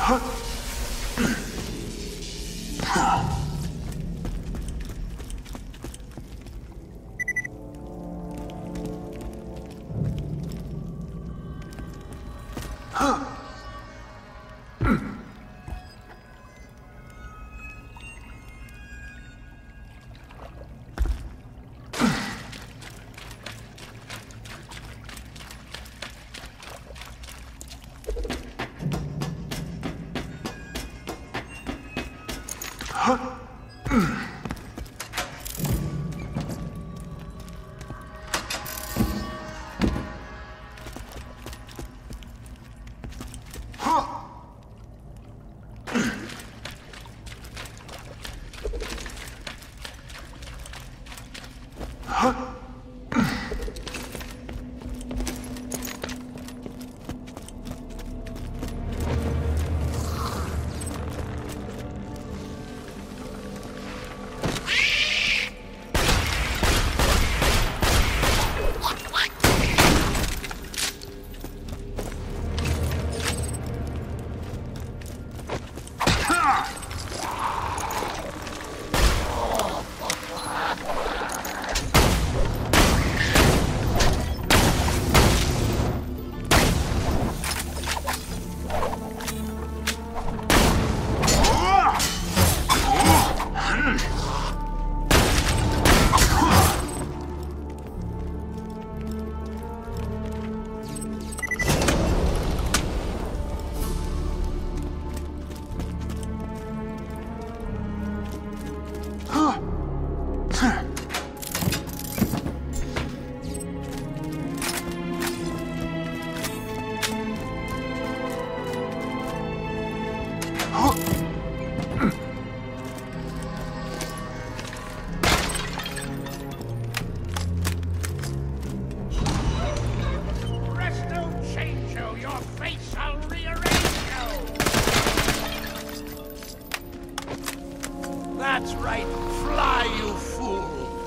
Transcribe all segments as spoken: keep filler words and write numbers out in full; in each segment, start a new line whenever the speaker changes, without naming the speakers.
That's right. Fly, you fool.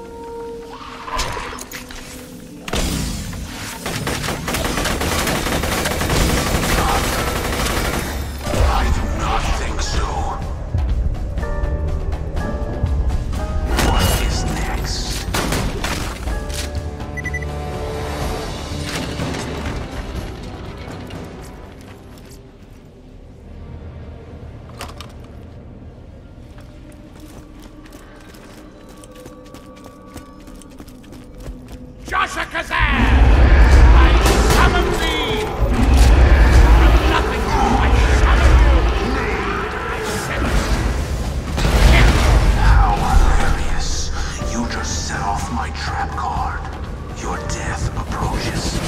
I do not think so. What is next?
Joshua Kazan! I summon thee! From nothing, I summon you! I sense it.
How hilarious. You just set off my trap card. Your death approaches.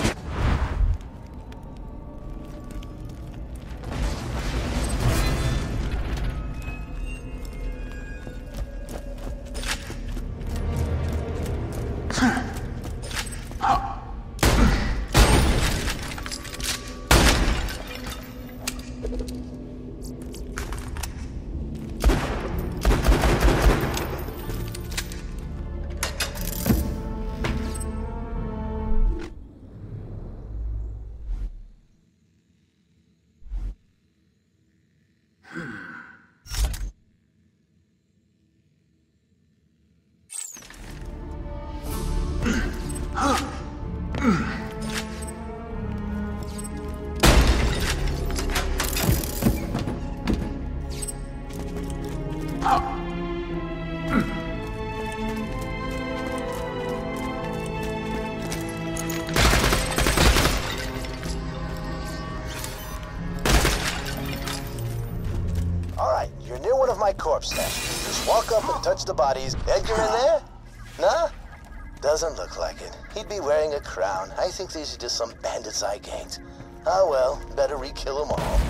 Alright, you're near one of my corpse nests. Just walk up and touch the bodies. Edgar in there? Nah? Doesn't look like it. He'd be wearing a crown. I think these are just some bandits I ganked. Ah well, better re-kill them all.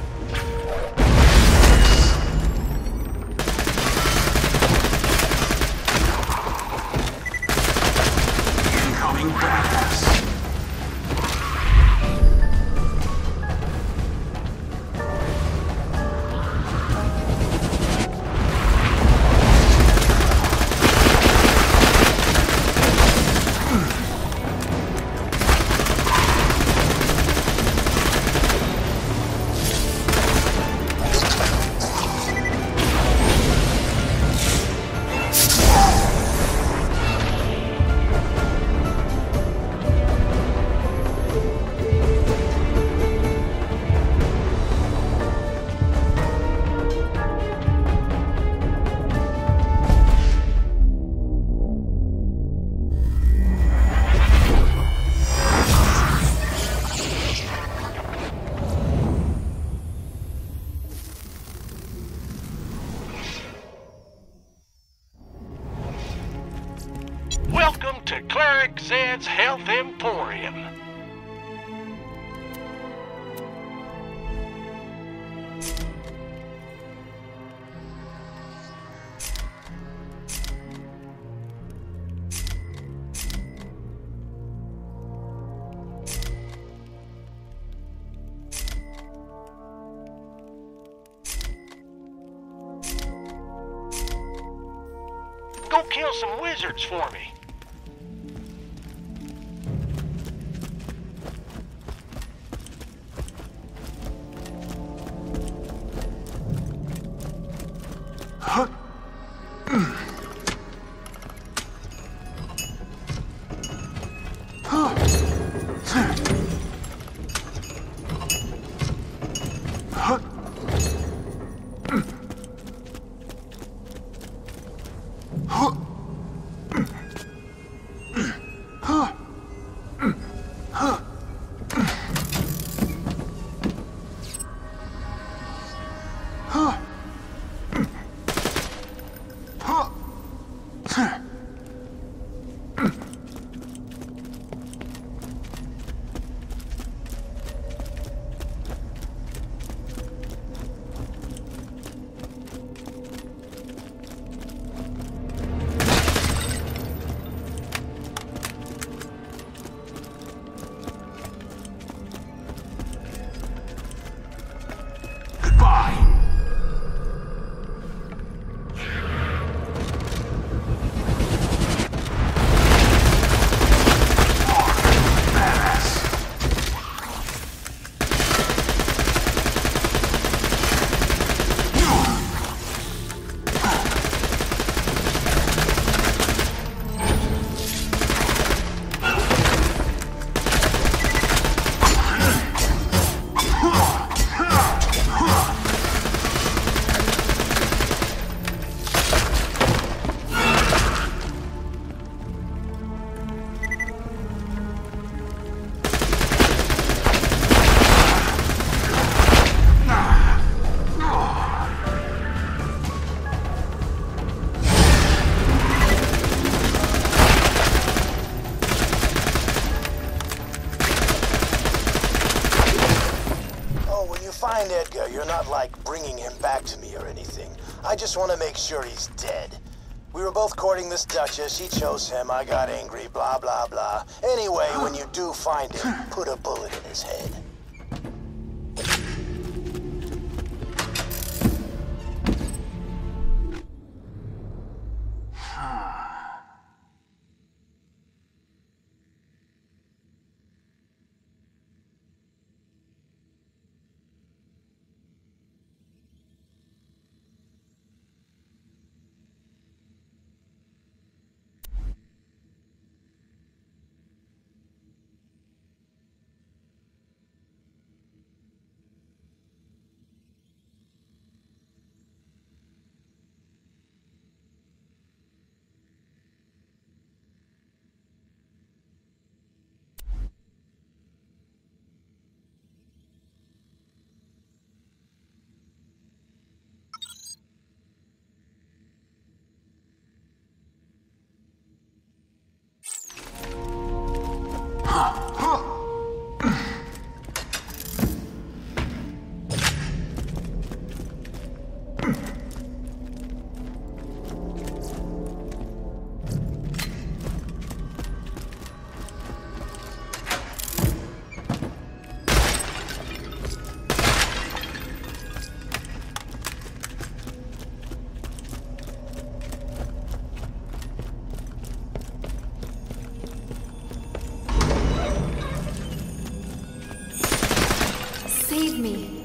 Incoming badass.
to Cleric Zed's Health Emporium. Go kill some wizards for me.
Find Edgar, you're not like bringing him back to me or anything. I just want to make sure he's dead. We were both courting this Duchess, she chose him, I got angry, blah blah blah. Anyway, when you do find him, put a bullet in his head.
Save me.